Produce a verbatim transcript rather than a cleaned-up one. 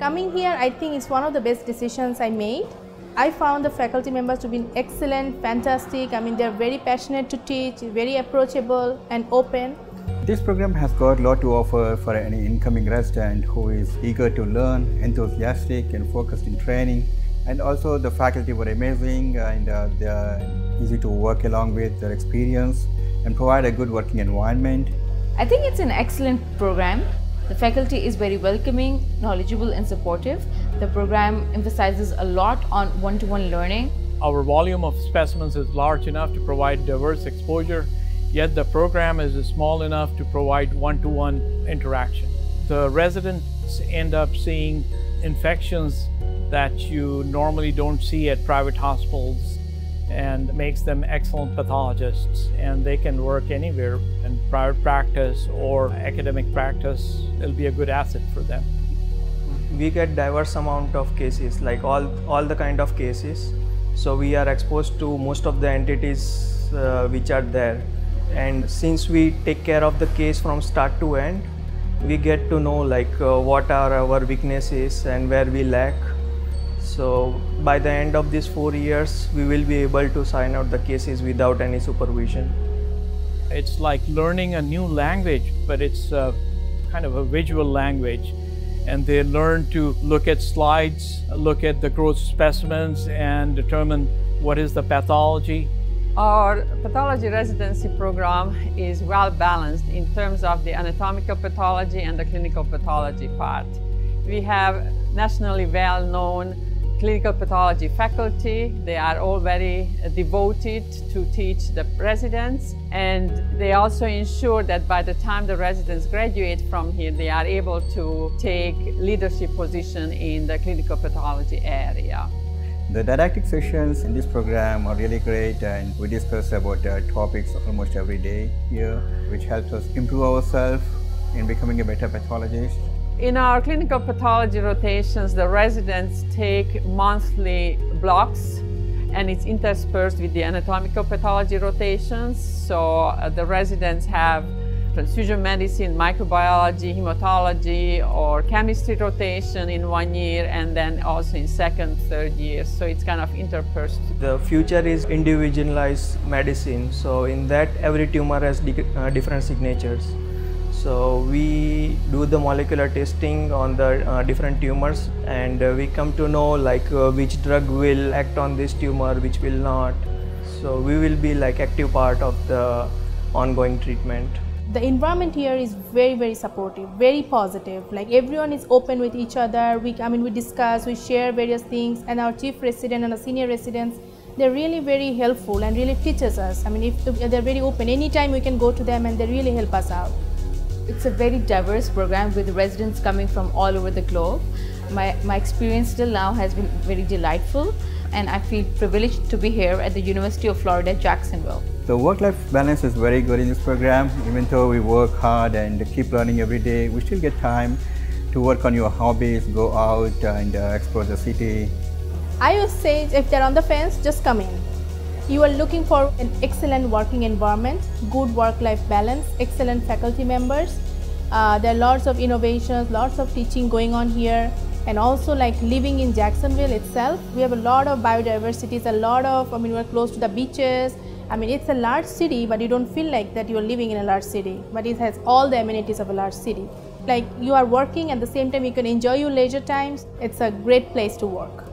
Coming here, I think it's one of the best decisions I made. I found the faculty members to be excellent, fantastic. I mean, they're very passionate to teach, very approachable and open. This program has got a lot to offer for any incoming resident who is eager to learn, enthusiastic and focused in training. And also the faculty were amazing and uh, they're easy to work along with, their experience and provide a good working environment. I think it's an excellent program. The faculty is very welcoming, knowledgeable and supportive. The program emphasizes a lot on one-to-one learning. Our volume of specimens is large enough to provide diverse exposure, yet the program is small enough to provide one-to-one interaction. The residents end up seeing infections that you normally don't see at private hospitals and makes them excellent pathologists, and they can work anywhere in private practice or academic practice. It'll be a good asset for them. We get diverse amount of cases, like all, all the kind of cases. So we are exposed to most of the entities uh, which are there. And since we take care of the case from start to end, we get to know like uh, what are our weaknesses and where we lack. So by the end of these four years, we will be able to sign out the cases without any supervision. It's like learning a new language, but it's a, kind of a visual language. And they learn to look at slides, look at the growth specimens and determine what is the pathology. Our pathology residency program is well balanced in terms of the anatomical pathology and the clinical pathology part. We have nationally well-known clinical pathology faculty. They are all very devoted to teach the residents, and they also ensure that by the time the residents graduate from here, they are able to take leadership position in the clinical pathology area. The didactic sessions in this program are really great, and we discuss about uh, topics almost every day here, which helps us improve ourselves in becoming a better pathologist. In our clinical pathology rotations, the residents take monthly blocks, and it's interspersed with the anatomical pathology rotations. So uh, the residents have transfusion medicine, microbiology, hematology, or chemistry rotation in one year, and then also in second, third year. So it's kind of interspersed. The future is individualized medicine. So in that, every tumor has di uh, different signatures. So we do the molecular testing on the uh, different tumors, and uh, we come to know like uh, which drug will act on this tumor, which will not. So we will be like active part of the ongoing treatment. The environment here is very, very supportive, very positive. Like everyone is open with each other. We, I mean, we discuss, we share various things, and our chief resident and the senior residents, they're really very helpful and really teaches us. I mean, if they're very open, anytime we can go to them and they really help us out. It's a very diverse program with residents coming from all over the globe. My, my experience till now has been very delightful, and I feel privileged to be here at the University of Florida, Jacksonville. The work-life balance is very good in this program. Even though we work hard and keep learning every day, we still get time to work on your hobbies, go out and uh, explore the city. I would say if they're on the fence, just come in. You are looking for an excellent working environment, good work-life balance, excellent faculty members. Uh, there are lots of innovations, lots of teaching going on here, and also like living in Jacksonville itself, we have a lot of biodiversity, a lot of, I mean, we're close to the beaches. I mean, it's a large city, but you don't feel like that you're living in a large city, but it has all the amenities of a large city. Like you are working at the same time, you can enjoy your leisure times. It's a great place to work.